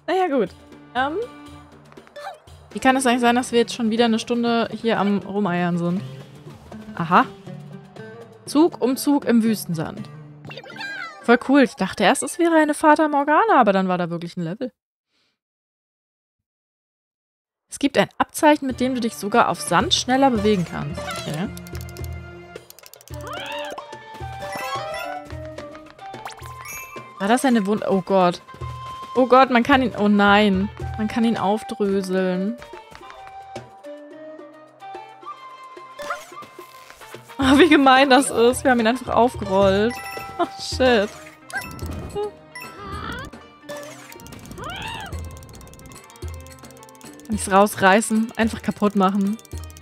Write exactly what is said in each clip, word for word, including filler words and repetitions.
Naja, gut. Ähm, wie kann es eigentlich sein, dass wir jetzt schon wieder eine Stunde hier am Rumeiern sind? Aha. Zug um Zug im Wüstensand. Voll cool. Ich dachte erst, es wäre eine Fata Morgana, aber dann war da wirklich ein Level. Es gibt ein Abzeichen, mit dem du dich sogar auf Sand schneller bewegen kannst. Okay. War das eine Wunde? Oh Gott. Oh Gott, man kann ihn... Oh nein. Man kann ihn aufdröseln. Oh, wie gemein das ist. Wir haben ihn einfach aufgerollt. Oh, shit. Kann ich es rausreißen? Einfach kaputt machen.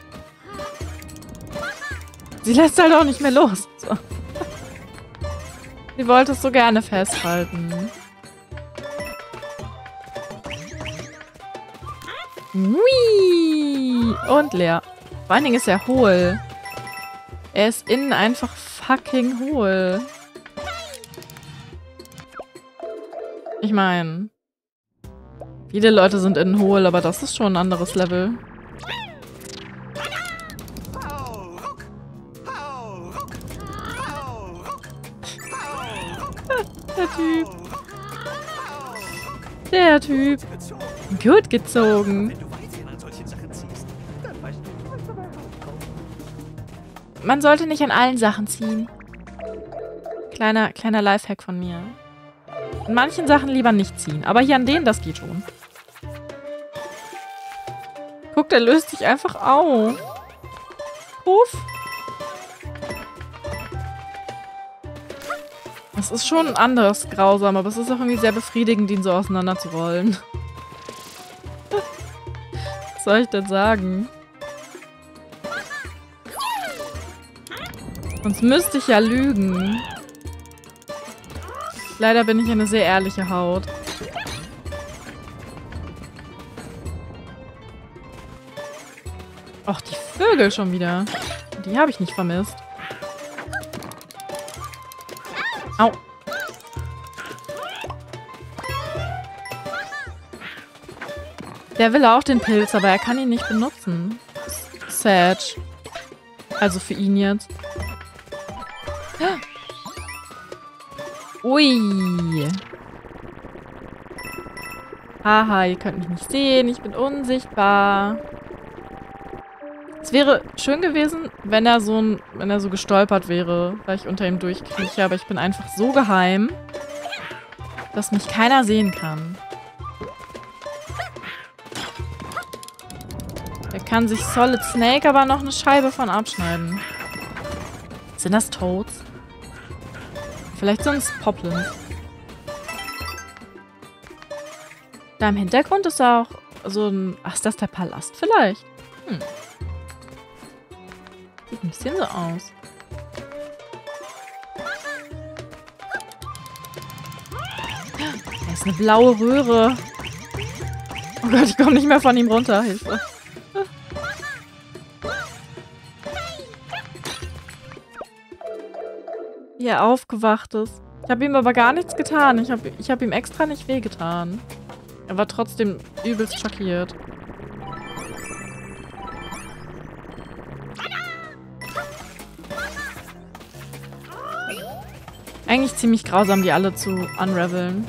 Sie lässt halt auch nicht mehr los. So. Sie wollte es so gerne festhalten. Hui! Und leer. Vor allen Dingen ist er hohl. Er ist innen einfach fucking hohl. Ich meine, viele Leute sind innen hohl, aber das ist schon ein anderes Level. Der Typ. Der Typ. Gut gezogen. Man sollte nicht an allen Sachen ziehen. Kleiner, kleiner Lifehack von mir. An manchen Sachen lieber nicht ziehen. Aber hier an denen, das geht schon. Guck, der löst sich einfach auf. Puff. Das ist schon anders grausam, aber es ist auch irgendwie sehr befriedigend, ihn so auseinanderzurollen. Was soll ich denn sagen? Sonst müsste ich ja lügen. Leider bin ich eine sehr ehrliche Haut. Och, die Vögel schon wieder. Die habe ich nicht vermisst. Au. Der will auch den Pilz, aber er kann ihn nicht benutzen. Sad. Also für ihn jetzt. Ui. Haha, ihr könnt mich nicht sehen. Ich bin unsichtbar. Es wäre schön gewesen, wenn er so ein, wenn er so gestolpert wäre, weil ich unter ihm durchkrieche, aber ich bin einfach so geheim, dass mich keiner sehen kann. Da kann sich Solid Snake aber noch eine Scheibe von abschneiden. Sind das Toads? Vielleicht sind es Poplins. Da im Hintergrund ist auch so ein... Ach, ist das der Palast vielleicht? Hm. Sieht ein bisschen so aus. Da ist eine blaue Röhre. Oh Gott, ich komme nicht mehr von ihm runter. Hilfe. Wie er aufgewacht ist. Ich habe ihm aber gar nichts getan. Ich habe ich hab ihm extra nicht wehgetan. Er war trotzdem übelst schockiert. Eigentlich ziemlich grausam, die alle zu unraveln.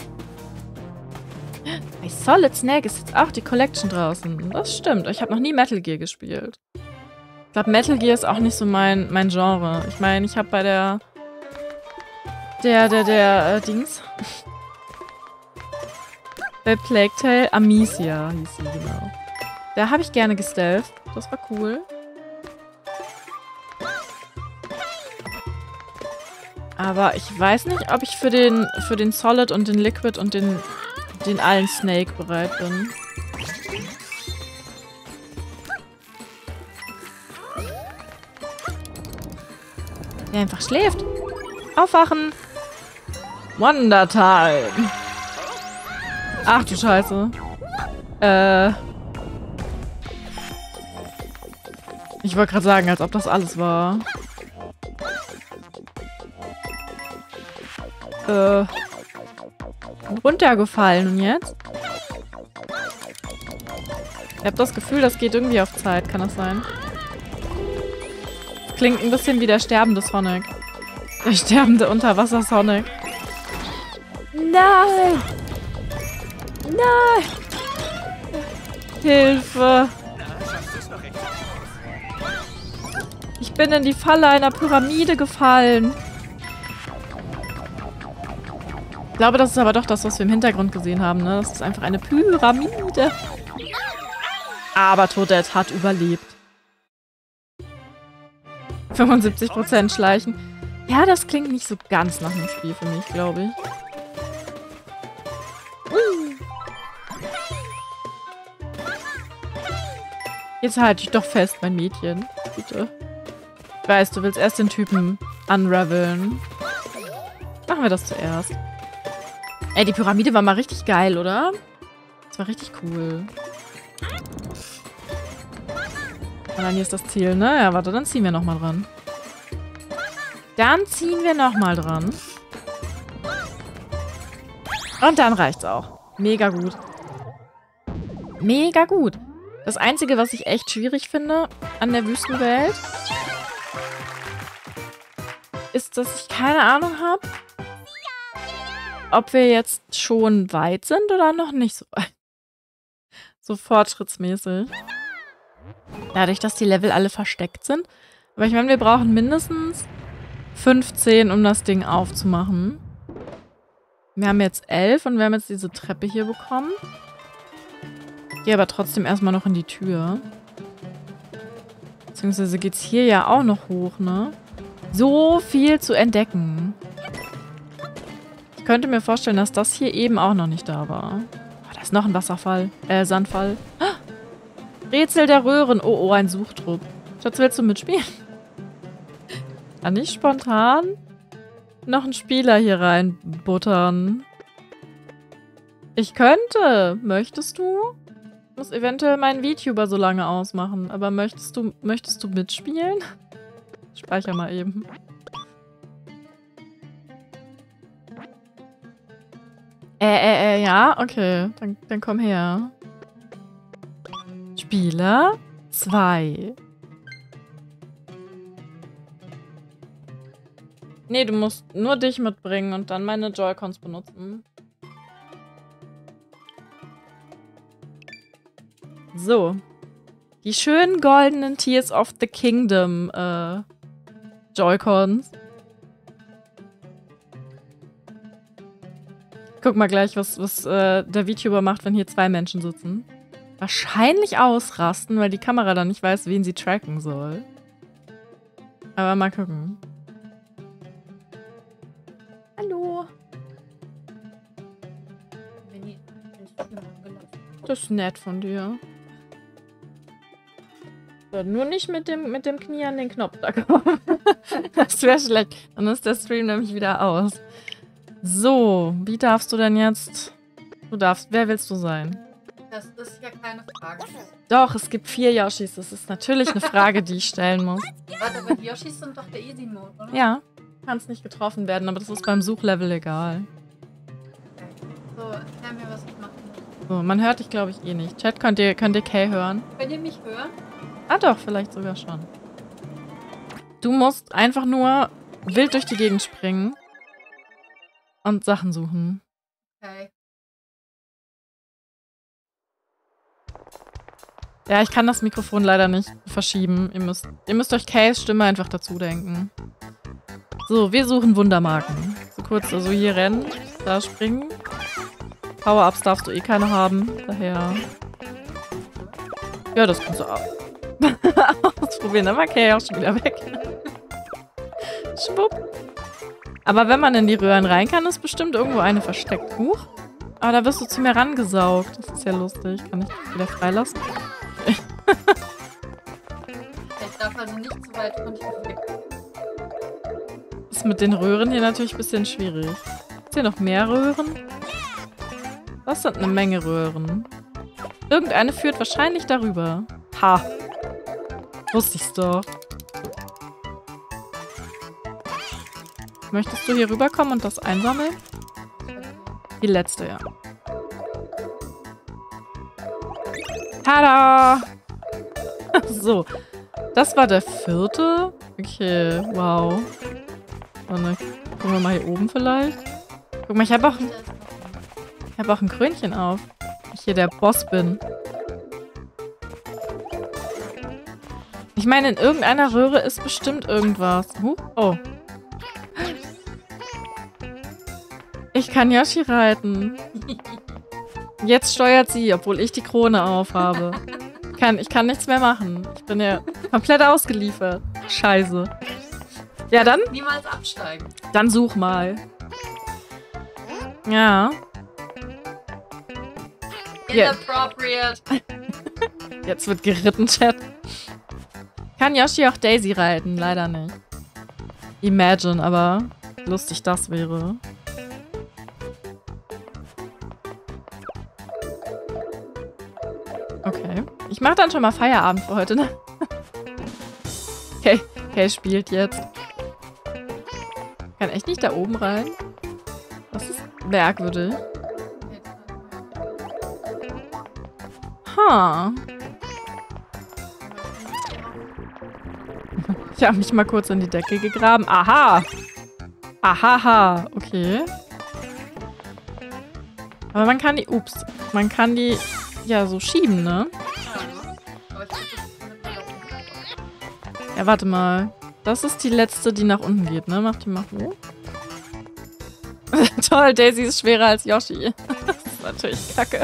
Bei Solid Snake ist jetzt auch die Collection draußen. Das stimmt. Ich habe noch nie Metal Gear gespielt. Ich glaube, Metal Gear ist auch nicht so mein, mein Genre. Ich meine, ich habe bei der... Der, der, der, äh, Dings. Bei Plague Tale Amicia hieß sie, genau. Da habe ich gerne gestealthed. Das war cool. Aber ich weiß nicht, ob ich für den, für den Solid und den Liquid und den, den allen Snake bereit bin. Der einfach schläft. Aufwachen. Wonder Time. Ach du Scheiße. Äh. Ich wollte gerade sagen, als ob das alles war. Äh. runtergefallen. Und jetzt? Ich habe das Gefühl, das geht irgendwie auf Zeit. Kann das sein? Das klingt ein bisschen wie der sterbende Sonic. Der sterbende Unterwasser-Sonic. Nein! Nein! Hilfe! Ich bin in die Falle einer Pyramide gefallen. Ich glaube, das ist aber doch das, was wir im Hintergrund gesehen haben, ne? Das ist einfach eine Pyramide. Aber Toadette hat überlebt. fünfundsiebzig Prozent Schleichen. Ja, das klingt nicht so ganz nach einem Spiel für mich, glaube ich. Jetzt halte ich doch fest, mein Mädchen. Bitte. Ich weiß, du willst erst den Typen unraveln. Machen wir das zuerst. Ey, die Pyramide war mal richtig geil, oder? Das war richtig cool. Und dann hier ist das Ziel, ne? Ja, warte, dann ziehen wir nochmal dran. Dann ziehen wir nochmal dran. Und dann reicht's auch. Mega gut. Mega gut. Das Einzige, was ich echt schwierig finde an der Wüstenwelt, ist, dass ich keine Ahnung habe, ob wir jetzt schon weit sind oder noch nicht so weit. So fortschrittsmäßig. Dadurch, dass die Level alle versteckt sind. Aber ich meine, wir brauchen mindestens fünfzehn, um das Ding aufzumachen. Wir haben jetzt elf und wir haben jetzt diese Treppe hier bekommen. Ich gehe aber trotzdem erstmal noch in die Tür. Beziehungsweise geht es hier ja auch noch hoch, ne? So viel zu entdecken. Ich könnte mir vorstellen, dass das hier eben auch noch nicht da war. Oh, da ist noch ein Wasserfall. Äh, Sandfall. Ah! Rätsel der Röhren. Oh, oh, ein Suchtrupp. Schatz, willst du mitspielen? Kann ich spontan noch einen Spieler hier reinbuttern? Ich könnte. Möchtest du? Ich muss eventuell meinen VTuber so lange ausmachen. Aber möchtest du, möchtest du mitspielen? Speicher mal eben. Äh, äh, äh, ja, okay. Dann, dann komm her. Spieler zwei. Nee, du musst nur dich mitbringen und dann meine Joy-Cons benutzen. So. Die schönen goldenen Tears of the Kingdom äh, Joy-Cons. Guck mal gleich, was, was äh, der VTuber macht, wenn hier zwei Menschen sitzen. Wahrscheinlich ausrasten, weil die Kamera dann nicht weiß, wen sie tracken soll. Aber mal gucken. Hallo. Das ist nett von dir. So, nur nicht mit dem, mit dem Knie an den Knopf da kommen. Das wäre schlecht. Dann ist der Stream nämlich wieder aus. So, wie darfst du denn jetzt... Du darfst... Wer willst du sein? Das ist ja keine Frage. Doch, es gibt vier Yoshis. Das ist natürlich eine Frage, die ich stellen muss. Warte, aber die Yoshis sind doch der Easy-Mode, oder? Ja. Kannst nicht getroffen werden, aber das ist beim Suchlevel egal. Okay. So, erklär mir, was ich machen muss. So, man hört dich, glaube ich, eh nicht. Chat, könnt ihr, könnt ihr Kay hören? Könnt ihr mich hören? Ah doch, vielleicht sogar schon. Du musst einfach nur wild durch die Gegend springen und Sachen suchen. Okay. Ja, ich kann das Mikrofon leider nicht verschieben. Ihr müsst, ihr müsst euch Kays Stimme einfach dazu denken. So, wir suchen Wundermarken. So kurz, also hier rennen, da springen. Power-Ups darfst du eh keine haben, daher... Ja, das kannst du auch ausprobieren. Dann war Kay auch schon wieder weg. Schwupp. Aber wenn man in die Röhren rein kann, ist bestimmt irgendwo eine versteckt. Huch. Aber da wirst du zu mir rangesaugt. Das ist ja lustig. Kann ich dich wieder freilassen? Ich darf also nicht zu weit von dir weg. Ist mit den Röhren hier natürlich ein bisschen schwierig. Ist hier noch mehr Röhren? Das sind eine Menge Röhren. Irgendeine führt wahrscheinlich darüber. Ha. Wusste ich's doch. Möchtest du hier rüberkommen und das einsammeln? Die letzte, ja. Tada! So. Das war der vierte. Okay, wow. Und dann gucken wir mal hier oben vielleicht. Guck mal, ich habe auch, ich hab auch ein Krönchen auf. Ich hier der Boss bin. Ich meine, in irgendeiner Röhre ist bestimmt irgendwas. Huh? Oh. Ich kann Yoshi reiten. Jetzt steuert sie, obwohl ich die Krone aufhabe. Kann, ich kann nichts mehr machen. Ich bin ja komplett ausgeliefert. Scheiße. Ja, dann? Niemals absteigen. Dann such mal. Ja. Inappropriate. Jetzt wird geritten, Chat. Kann Yoshi auch Daisy reiten? Leider nicht. Imagine, aber lustig das wäre. Okay. Ich mache dann schon mal Feierabend für heute, ne? Okay, okay, spielt jetzt. Kann echt nicht da oben rein? Das ist merkwürdig. Ha. Ich habe mich mal kurz in die Decke gegraben. Aha. Ahaha. Okay. Aber man kann die... Ups. Man kann die ja so schieben, ne? Ja, warte mal. Das ist die letzte, die nach unten geht, ne? Mach die mal hoch. Toll, Daisy ist schwerer als Yoshi. Das ist natürlich kacke.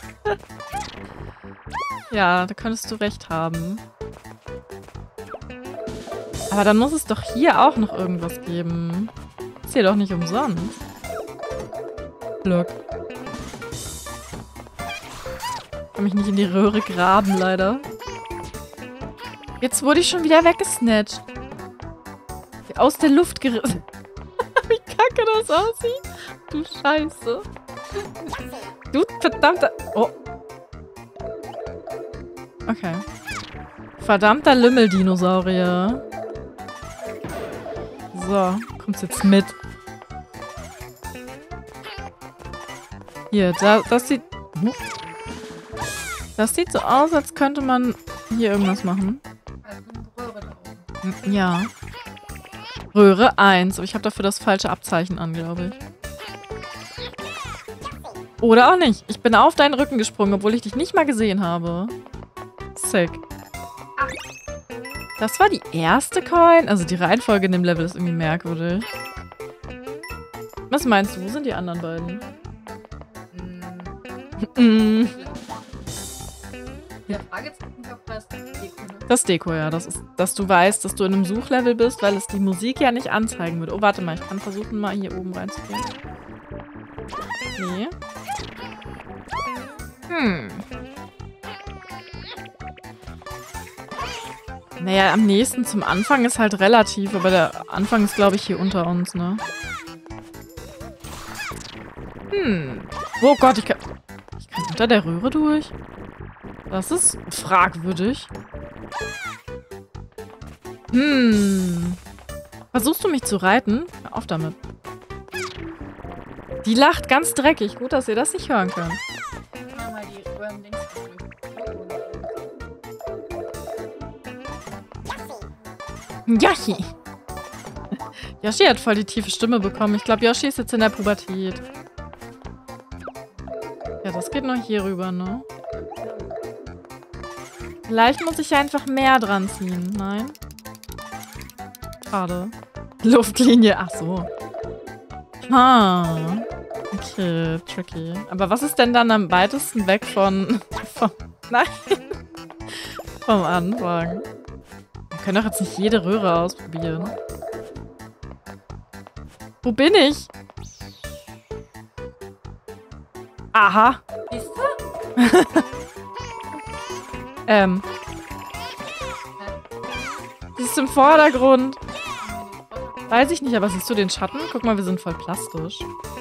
Ja, da könntest du recht haben. Aber dann muss es doch hier auch noch irgendwas geben. Ist hier doch nicht umsonst. Glück. Ich kann mich nicht in die Röhre graben, leider. Jetzt wurde ich schon wieder weggesnatcht. Aus der Luft gerissen. Wie kacke das aussieht. Du Scheiße. Du verdammter... Oh. Okay. Verdammter Lümmeldinosaurier. So, kommst jetzt mit. Hier, da, das sieht... Das sieht so aus, als könnte man hier irgendwas machen. Ja. Röhre eins. Aber ich habe dafür das falsche Abzeichen an, glaube ich. Oder auch nicht. Ich bin auf deinen Rücken gesprungen, obwohl ich dich nicht mal gesehen habe. Sick. Das war die erste Coin? Also die Reihenfolge in dem Level ist irgendwie merkwürdig. Was meinst du? Wo sind die anderen beiden? Mm. Der Fragezeichen auf das Deko, ne? Das Deko, ja. Das ist, dass du weißt, dass du in einem Suchlevel bist, weil es die Musik ja nicht anzeigen würde. Oh, warte mal. Ich kann versuchen, mal hier oben reinzugehen. Nee. Hm. Naja, am nächsten zum Anfang ist halt relativ, aber der Anfang ist, glaube ich, hier unter uns, ne? Hm. Oh Gott, ich kann... Ich kann unter der Röhre durch? Das ist fragwürdig. Hm. Versuchst du mich zu reiten? Hör auf damit. Die lacht ganz dreckig. Gut, dass ihr das nicht hören könnt. Yoshi! Yoshi hat voll die tiefe Stimme bekommen. Ich glaube, Yoshi ist jetzt in der Pubertät. Ja, das geht noch hier rüber, ne? Vielleicht muss ich einfach mehr dran ziehen. Nein? Schade. Luftlinie. Ach so. Ah. Okay, tricky. Aber was ist denn dann am weitesten weg von... von nein. Vom Anfang. Wir können doch jetzt nicht jede Röhre ausprobieren. Wo bin ich? Aha. Siehst du? ähm. Sie ist im Vordergrund. Weiß ich nicht, aber siehst du den Schatten? Guck mal, wir sind voll plastisch.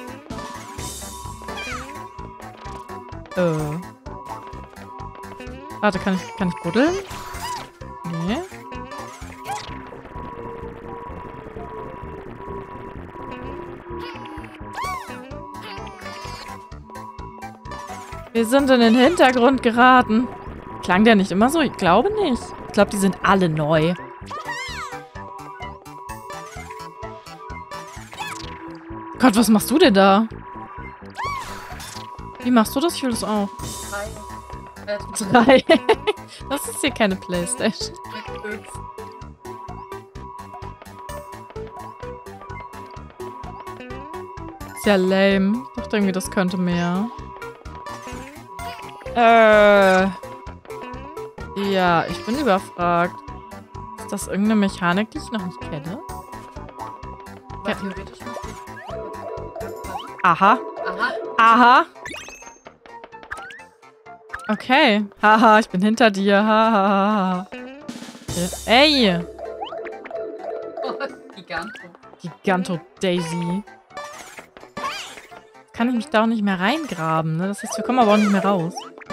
Äh. Warte, kann ich, kann ich buddeln? Nee. Wir sind in den Hintergrund geraten. Klang der nicht immer so? Ich glaube nicht. Ich glaube, die sind alle neu. Gott, was machst du denn da? Wie machst du das? Ich will das auch. Drei. Äh, Drei. Das ist hier keine Playstation. fünf. Ist ja lame. Ich dachte irgendwie, das könnte mehr. Äh. Ja, ich bin überfragt. Ist das irgendeine Mechanik, die ich noch nicht kenne? Aber theoretisch muss ich. Aha. Aha. Aha. Okay. Haha, ich bin hinter dir. Haha. Ey. Oh, Giganto. Giganto Daisy. Kann ich mich da auch nicht mehr reingraben, ne? Das heißt, wir kommen aber auch nicht mehr raus.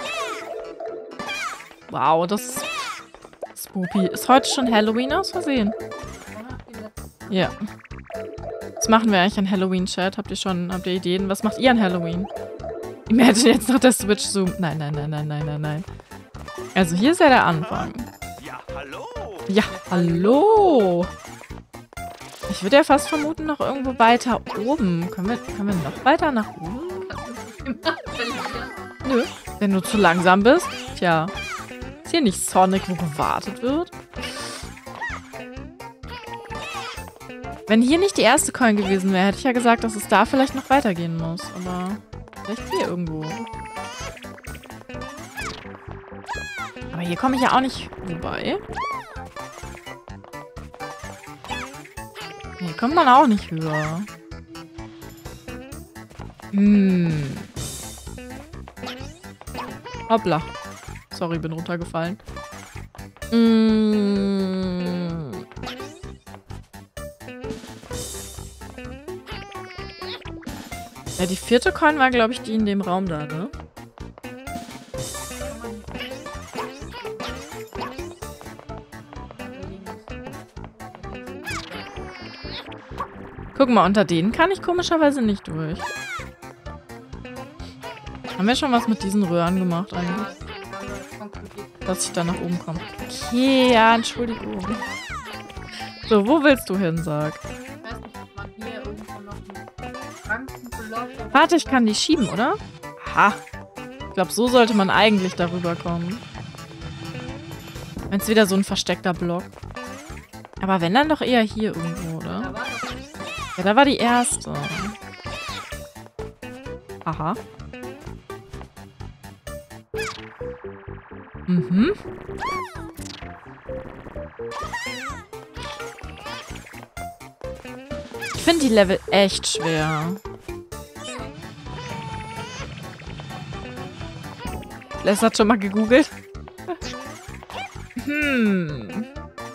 Wow, das ist spooky. Ist heute schon Halloween aus Versehen? Ja. Was machen wir eigentlich an Halloween-Chat? Habt ihr schon, habt ihr Ideen? Was macht ihr an Halloween? Imagine jetzt noch der Switch-Zoom. Nein, nein, nein, nein, nein, nein, nein. Also hier ist ja der Anfang. Ja, hallo. Ja, hallo. Ich würde ja fast vermuten, noch irgendwo weiter oben. Können wir, können wir noch weiter nach oben? Nö. Wenn du zu langsam bist. Tja. Ist hier nicht Sonic, wo gewartet wird? Wenn hier nicht die erste Coin gewesen wäre, hätte ich ja gesagt, dass es da vielleicht noch weitergehen muss. Aber vielleicht hier irgendwo. Aber hier komme ich ja auch nicht vorbei. Hier kommt man auch nicht höher. Hm. Hoppla. Sorry, bin runtergefallen. Hm. Ja, die vierte Coin war, glaube ich, die in dem Raum da, ne? Guck mal, unter denen kann ich komischerweise nicht durch. Haben wir schon was mit diesen Röhren gemacht eigentlich? Dass ich da nach oben komme. Okay, ja, Entschuldigung. So, wo willst du hin, sag? Ich weiß nicht, ob man hier irgendwo noch einen Bankenblock. Warte, ich kann die schieben, oder? Aha. Ich glaube, so sollte man eigentlich darüber kommen. Wenn es wieder so ein versteckter Block. Aber wenn, dann doch eher hier irgendwo, oder? Da war das. Ja, da war die erste. Aha. Mhm. Ich finde die Level echt schwer. Les hat schon mal gegoogelt. Hm.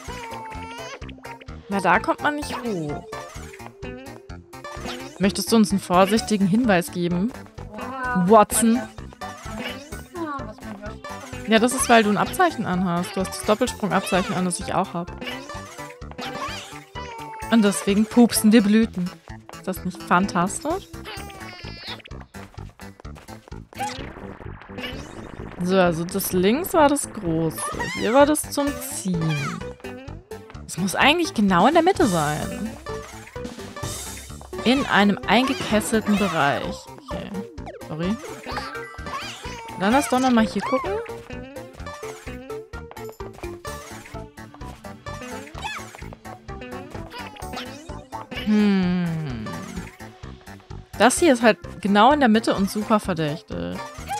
Na, da kommt man nicht hoch. Möchtest du uns einen vorsichtigen Hinweis geben? Wow. Watson? Ah, was man hört. Ja, das ist, weil du ein Abzeichen anhast. Du hast das Doppelsprungabzeichen an, das ich auch habe. Und deswegen pupsen die Blüten. Ist das nicht fantastisch? So, also das links war das Große. Hier war das zum Ziehen. Es muss eigentlich genau in der Mitte sein. In einem eingekesselten Bereich. Okay. Sorry. Dann lass doch nochmal hier gucken. Hm. Das hier ist halt genau in der Mitte und super verdächtig.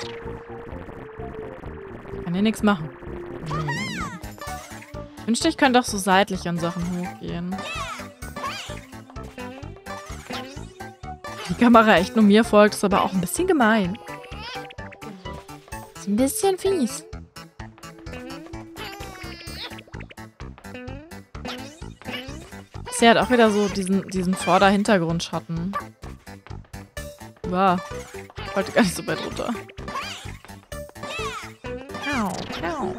Kann hier nichts machen. Hm. Ich wünschte, ich könnte auch so seitlich an Sachen hochgehen. Die Kamera echt nur mir folgt, ist aber auch ein bisschen gemein. Ist ein bisschen fies. Sie hat auch wieder so diesen, diesen Vorder-Hintergrundschatten. Wow. Ich wollte gar nicht so weit runter. Au, au.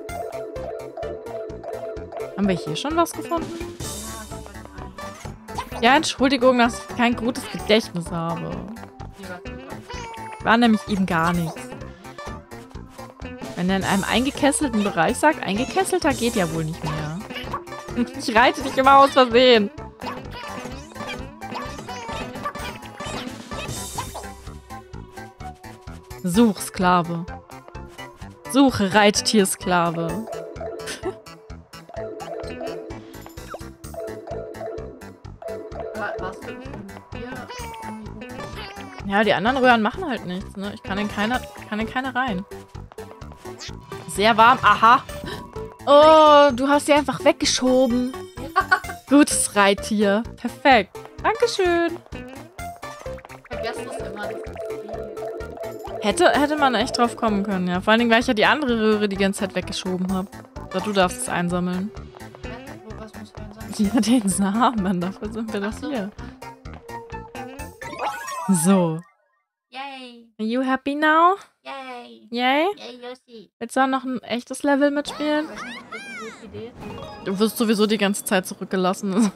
Haben wir hier schon was gefunden? Ja, Entschuldigung, dass ich kein gutes Gedächtnis habe. War nämlich eben gar nichts. Wenn er in einem eingekesselten Bereich sagt, eingekesselter geht ja wohl nicht mehr. Ich reite dich immer aus Versehen. Such Sklave. Suche Reittiersklave. Warst du hier? Ja, die anderen Röhren machen halt nichts, ne? Ich kann in keine, kann in keine rein. Sehr warm. Aha. Oh, du hast sie einfach weggeschoben. Gutes Reittier. Perfekt. Dankeschön. Vergesst das immer. Hätte, hätte man echt drauf kommen können, ja. Vor allen Dingen, weil ich ja die andere Röhre die ganze Zeit weggeschoben habe. So, du darfst es einsammeln. Was muss ich denn sagen? Ja, den Samen. Dafür sind wir doch Ach so. hier. So. Yay. Are you happy now? Yay. Yay? Yay, Yoshi. Willst du auch noch ein echtes Level mitspielen? Ich weiß nicht, ob das eine gute Idee ist. Du wirst sowieso die ganze Zeit zurückgelassen.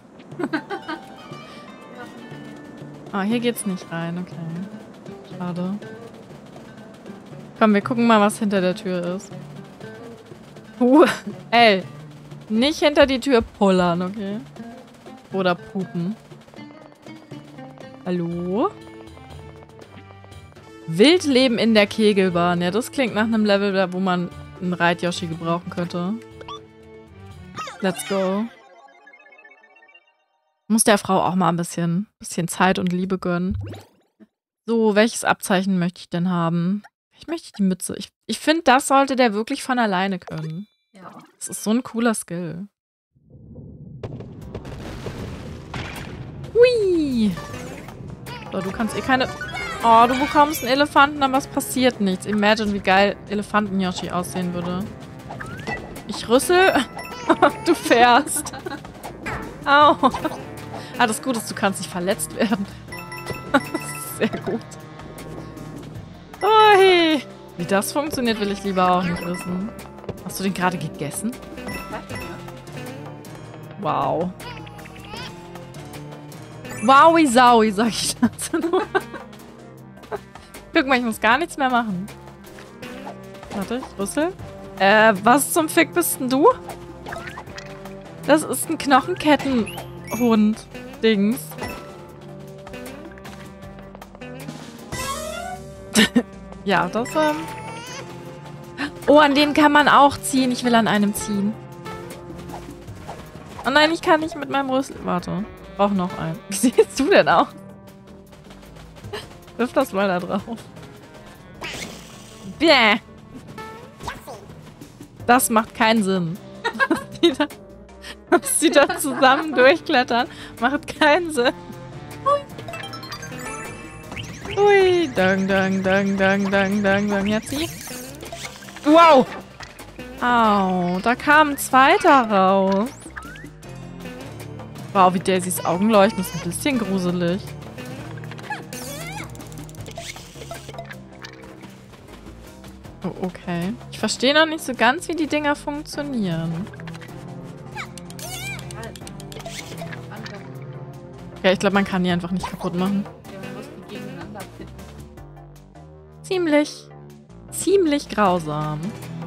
Ah, hier geht's nicht rein, okay. Schade. Komm, wir gucken mal, was hinter der Tür ist. Puh, ey. Nicht hinter die Tür pullern, okay? Oder pupen. Hallo? Wildleben in der Kegelbahn. Ja, das klingt nach einem Level, wo man einen Reit-Yoshi gebrauchen könnte. Let's go. Muss der Frau auch mal ein bisschen, bisschen Zeit und Liebe gönnen. So, welches Abzeichen möchte ich denn haben? Ich möchte die Mütze. Ich, ich finde, das sollte der wirklich von alleine können. Ja. Das ist so ein cooler Skill. Hui! So, du kannst eh keine... Oh, du bekommst einen Elefanten, aber es passiert nichts. Imagine, wie geil Elefanten-Yoshi aussehen würde. Ich rüssel. Du fährst. Au. Ah, das Gute ist, du kannst nicht verletzt werden. Das ist sehr gut. Oh, hey. Wie das funktioniert, will ich lieber auch nicht wissen. Hast du den gerade gegessen? Wow. Wowi Saui, sag ich dazu nur. Guck mal, ich muss gar nichts mehr machen. Warte, ich rüssel. Äh, was zum Fick bist denn du? Das ist ein Knochenkettenhund-Dings. Ja, das, ähm... Oh, an denen kann man auch ziehen. Ich will an einem ziehen. Oh nein, ich kann nicht mit meinem Rüssel... Warte, ich brauche noch einen. Wie siehst du denn aus? Wirf das mal da drauf. Bäh. Das macht keinen Sinn. Dass die da, dass die da zusammen durchklettern, macht keinen Sinn. Hui. Dang, dang, dang, dang, dang, dang, dang. Jetzt sie. Wow. Au, da kam ein zweiter raus. Wow, wie Daisys Augen leuchten, ist ein bisschen gruselig. Oh, okay. Ich verstehe noch nicht so ganz, wie die Dinger funktionieren. Ja, ich glaube, man kann die einfach nicht kaputt machen. Ziemlich, ziemlich grausam.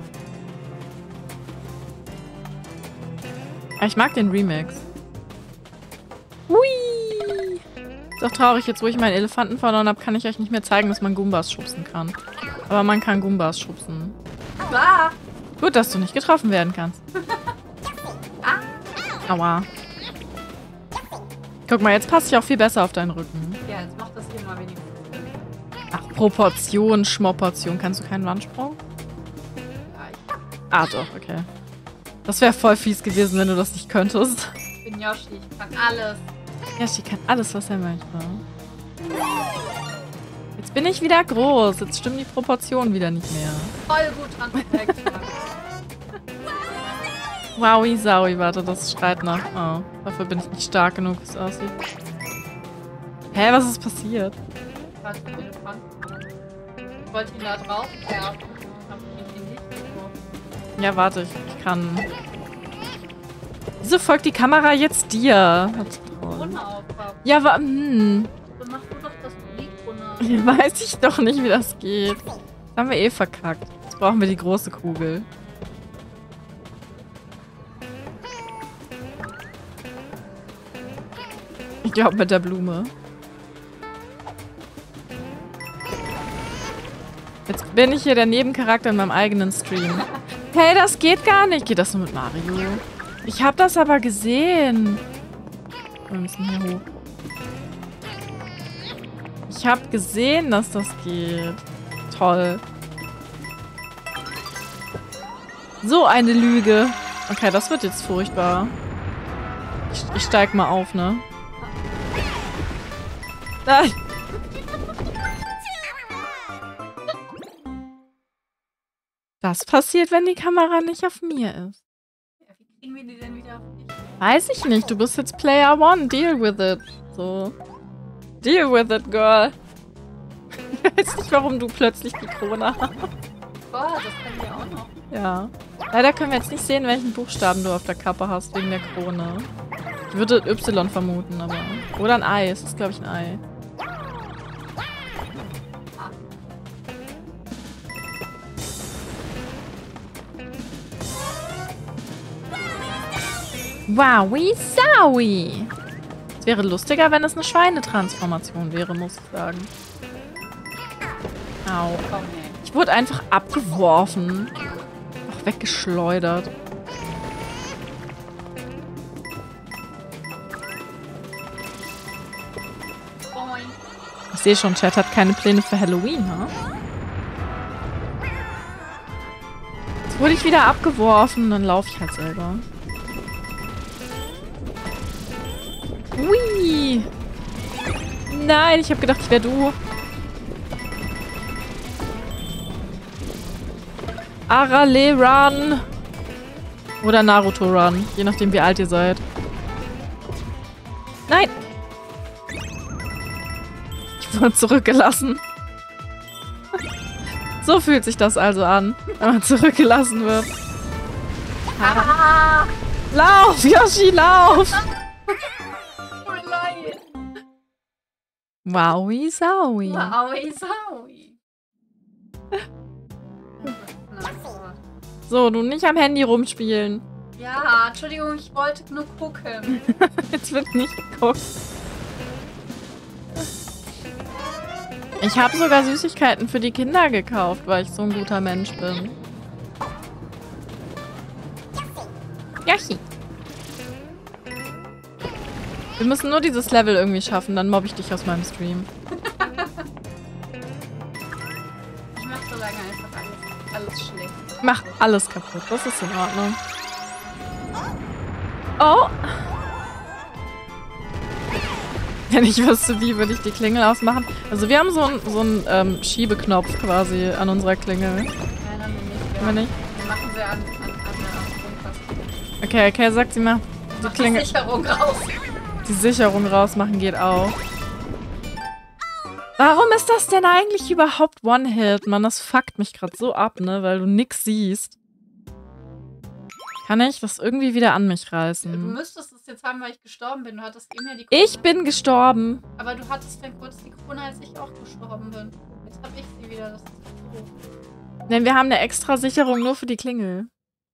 Aber ich mag den Remix. Hui! Ist doch traurig, jetzt wo ich meinen Elefanten verloren habe, kann ich euch nicht mehr zeigen, dass man Goombas schubsen kann. Aber man kann Goombas schubsen. Ah. Gut, dass du nicht getroffen werden kannst. Aua. Guck mal, jetzt passt ich auch viel besser auf deinen Rücken. Ja, jetzt macht das hier mal weniger. Ach, Proportion, Schmorportion. Kannst du keinen Wandsprung? Ah, doch, okay. Das wäre voll fies gewesen, wenn du das nicht könntest. Ich bin Yoshi, ich kann alles. Yoshi kann alles, was er möchte. Jetzt bin ich wieder groß. Jetzt stimmen die Proportionen wieder nicht mehr. Voll gut dran perfekt. Wowi Saui, warte, das schreit nach. Oh, dafür bin ich nicht stark genug, wie es aussieht. Hä, was ist passiert? Ich wollte ihn da drauf werfen. Ich hab ihn nicht geworfen. Ja, warte, ich, ich kann. Wieso folgt die Kamera jetzt dir? Ohne Aufgabe. Ja, aber... Hm. Dann mach du doch das Lied runter. Weiß ich doch nicht, wie das geht. Das haben wir eh verkackt. Jetzt brauchen wir die große Kugel. Ich glaube mit der Blume. Jetzt bin ich hier der Nebencharakter in meinem eigenen Stream. Hey, das geht gar nicht. Geht das nur mit Mario? Ich habe das aber gesehen. Wir müssen hier hoch. Ich habe gesehen, dass das geht. Toll. So eine Lüge. Okay, das wird jetzt furchtbar. Ich, ich steig mal auf, ne? Nein. Das passiert, wenn die Kamera nicht auf mir ist. Ja, wie kriegen wir die denn wieder auf dich? Weiß ich nicht. Du bist jetzt Player One. Deal with it. So. Deal with it, girl. Ich weiß nicht, warum du plötzlich die Krone hast. Boah, das können wir auch noch. Ja. Leider können wir jetzt nicht sehen, welchen Buchstaben du auf der Kappe hast, wegen der Krone. Ich würde Y vermuten, aber... Oder ein Ei. Es ist, glaube ich, ein Ei. Wowie Zowie. Es wäre lustiger, wenn es eine Schweinetransformation wäre, muss ich sagen. Au. Ich wurde einfach abgeworfen. Auch weggeschleudert. Ich sehe schon, Chat hat keine Pläne für Halloween, ne? Jetzt wurde ich wieder abgeworfen, dann laufe ich halt selber. Hui! Nein, ich habe gedacht, ich wäre du. Arale Run! Oder Naruto Run, je nachdem wie alt ihr seid. Nein! Ich wurde zurückgelassen. So fühlt sich das also an, wenn man zurückgelassen wird. Ah, Lauf, Yoshi, lauf! Wowie Zowie. Wowie Zowie. So, du nicht am Handy rumspielen. Ja, Entschuldigung, ich wollte nur gucken. Jetzt wird nicht geguckt. Ich habe sogar Süßigkeiten für die Kinder gekauft, weil ich so ein guter Mensch bin. Yoshi. Wir müssen nur dieses Level irgendwie schaffen, dann mobbe ich dich aus meinem Stream. Ich mach so lange einfach alles, alles schlecht. Ich mach alles kaputt, das ist in Ordnung. Oh! Wenn ich wüsste, wie, würde ich die Klingel ausmachen. Also wir haben so einen so einen, ähm, Schiebeknopf quasi an unserer Klingel. Nein, haben wir nicht. Haben wir nicht? Wir machen sie an, an, an der Stromkasten. Okay, okay, sagt sie mal. Die Mach Klingel. die Sicherung raus. Die Sicherung rausmachen geht auch. Warum ist das denn eigentlich überhaupt One-Hit? Mann, das fuckt mich gerade so ab, ne? Weil du nix siehst. Kann ich das irgendwie wieder an mich reißen? Du müsstest es jetzt haben, weil ich gestorben bin. Du hattest eben ja die Krone. Ich bin gestorben. Aber du hattest dann kurz die Krone, als ich auch gestorben bin. Jetzt hab ich sie wieder. Das ist doof. Denn wir haben eine extra Sicherung nur für die Klingel.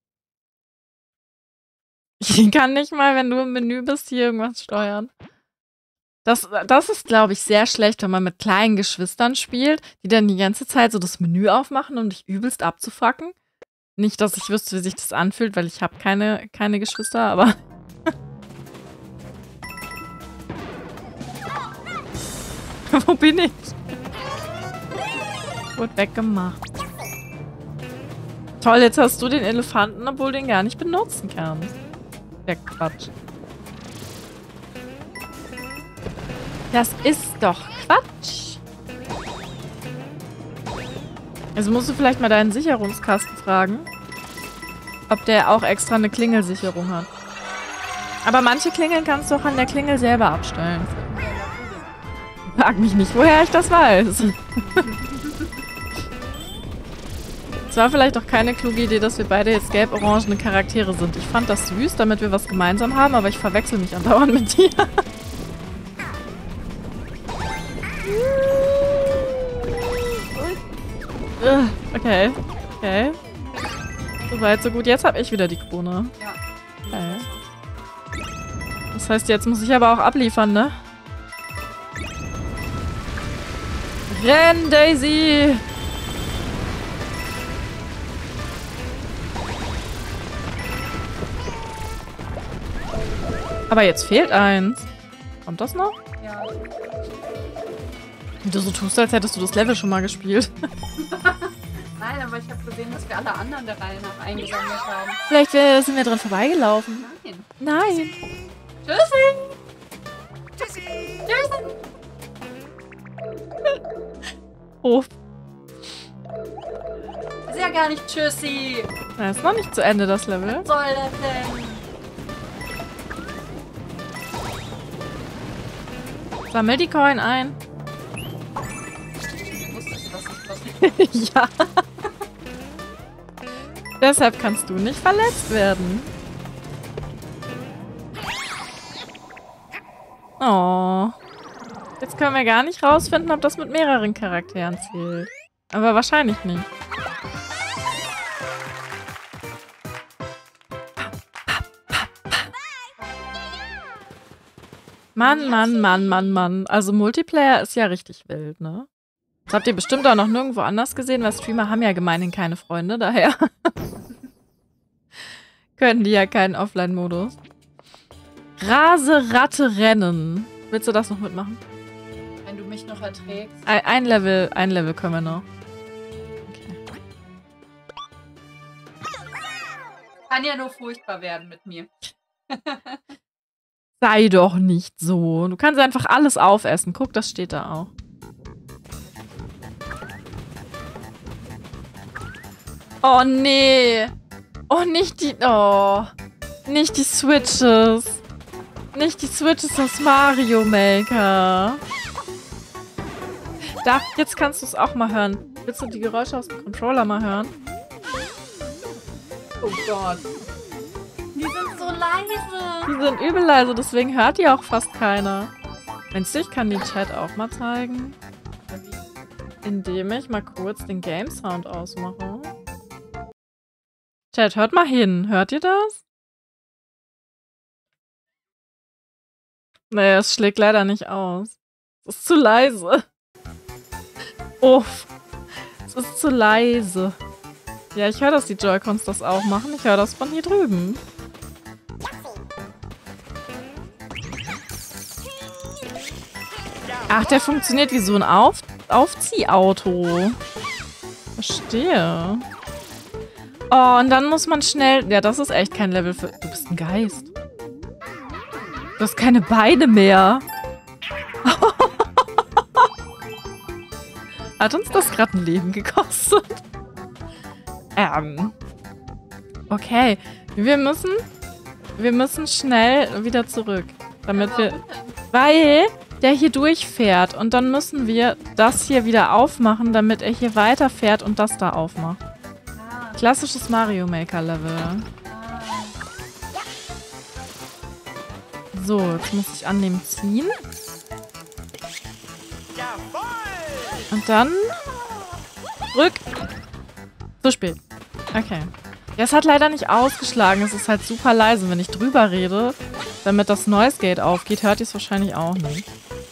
Ich kann nicht mal, wenn du im Menü bist, hier irgendwas steuern. Das, das ist, glaube ich, sehr schlecht, wenn man mit kleinen Geschwistern spielt, die dann die ganze Zeit so das Menü aufmachen, um dich übelst abzufacken. Nicht, dass ich wüsste, wie sich das anfühlt, weil ich habe keine, keine Geschwister, aber... Wo bin ich? Wurde weggemacht. Toll, jetzt hast du den Elefanten, obwohl du den gar nicht benutzen kannst. Der Quatsch. Das ist doch Quatsch. Also musst du vielleicht mal deinen Sicherungskasten fragen, ob der auch extra eine Klingelsicherung hat. Aber manche Klingeln kannst du auch an der Klingel selber abstellen. Frag mich nicht, woher ich das weiß. Es war vielleicht auch keine kluge Idee, dass wir beide jetzt gelb-orangene Charaktere sind. Ich fand das süß, damit wir was gemeinsam haben, aber ich verwechsel mich andauernd mit dir. Ugh, okay. Okay. So weit, so gut. Jetzt habe ich wieder die Krone. Ja. Okay. Das heißt, jetzt muss ich aber auch abliefern, ne? Renn, Daisy! Aber jetzt fehlt eins. Kommt das noch? Ja. Wie du so tust, als hättest du das Level schon mal gespielt. Nein, aber ich habe gesehen, dass wir alle anderen der Reihe nach eingesammelt haben. Vielleicht äh, sind wir dran vorbeigelaufen. Nein. Nein. Tschüssi! Tschüssi! Tschüssi! Oh. Ist ja gar nicht Tschüssi! Na, ist noch nicht zu Ende, das Level. Was soll das denn? Sammel die Coin ein. Wusstest du, dass das lustig Ja. Deshalb kannst du nicht verletzt werden. Oh. Jetzt können wir gar nicht rausfinden, ob das mit mehreren Charakteren zählt. Aber wahrscheinlich nicht. Mann, Mann, Mann, Mann, Mann. Also Multiplayer ist ja richtig wild, ne? Das habt ihr bestimmt auch noch nirgendwo anders gesehen, weil Streamer haben ja gemeinhin keine Freunde, daher können die ja keinen Offline-Modus. Rase, Ratte, Rennen. Willst du das noch mitmachen? Wenn du mich noch erträgst. Ein, ein Level, ein Level können wir noch. Okay. Kann ja nur furchtbar werden mit mir. Sei doch nicht so. Du kannst einfach alles aufessen. Guck, das steht da auch. Oh, nee. Oh, nicht die... Oh. Nicht die Switches. Nicht die Switches aus Mario Maker. Da, jetzt kannst du es auch mal hören. Willst du die Geräusche aus dem Controller mal hören? Oh Gott. Die sind so leise. Die sind übel leise, deswegen hört die auch fast keiner. Meinst du, ich kann den Chat auch mal zeigen? Indem ich mal kurz den Game Sound ausmache. Chat, hört mal hin. Hört ihr das? Nee, es schlägt leider nicht aus. Es ist zu leise. Uff. Es ist zu leise. Ja, ich höre, dass die Joy-Cons das auch machen. Ich höre das von hier drüben. Ach, der funktioniert wie so ein Auf Aufziehauto. Verstehe. Oh, und dann muss man schnell... Ja, das ist echt kein Level für... Du bist ein Geist. Du hast keine Beine mehr. Hat uns das gerade ein Leben gekostet? Ähm. Okay. Wir müssen... Wir müssen schnell wieder zurück. Damit wir... Weil der hier durchfährt. Und dann müssen wir das hier wieder aufmachen, damit er hier weiterfährt und das da aufmacht. Ah. Klassisches Mario Maker Level. Ah. So, jetzt muss ich an dem ziehen. Und dann... Rück. Zu spät. Okay. Ja, es hat leider nicht ausgeschlagen. Es ist halt super leise. Wenn ich drüber rede, damit das Noise Gate aufgeht, hört ihr es wahrscheinlich auch nicht.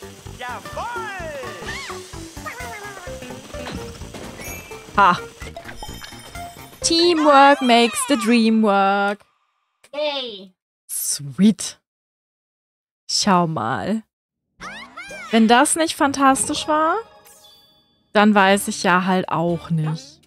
Ha. Teamwork makes the dream work. Yay. Sweet. Schau mal. Wenn das nicht fantastisch war, dann weiß ich ja halt auch nicht.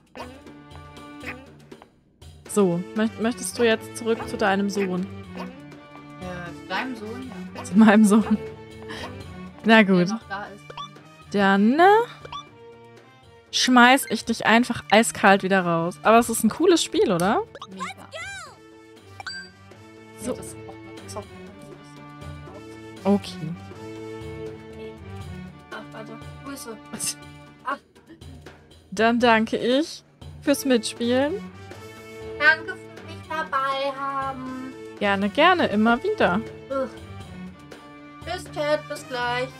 So, möchtest du jetzt zurück zu deinem Sohn? Äh, zu deinem Sohn, ja. Zu meinem Sohn. Na Der gut. noch da ist. Dann ne, schmeiß ich dich einfach eiskalt wieder raus. Aber es ist ein cooles Spiel, oder? Mega. So. Das auch noch zocken. Okay. Ach, warte. Grüße. Dann danke ich fürs Mitspielen. Danke für mich dabei haben. Gerne, gerne, immer wieder. Ugh. Tschüss, Chat. Bis gleich.